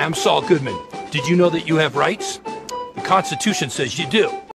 I'm Saul Goodman. Did you know that you have rights? The Constitution says you do.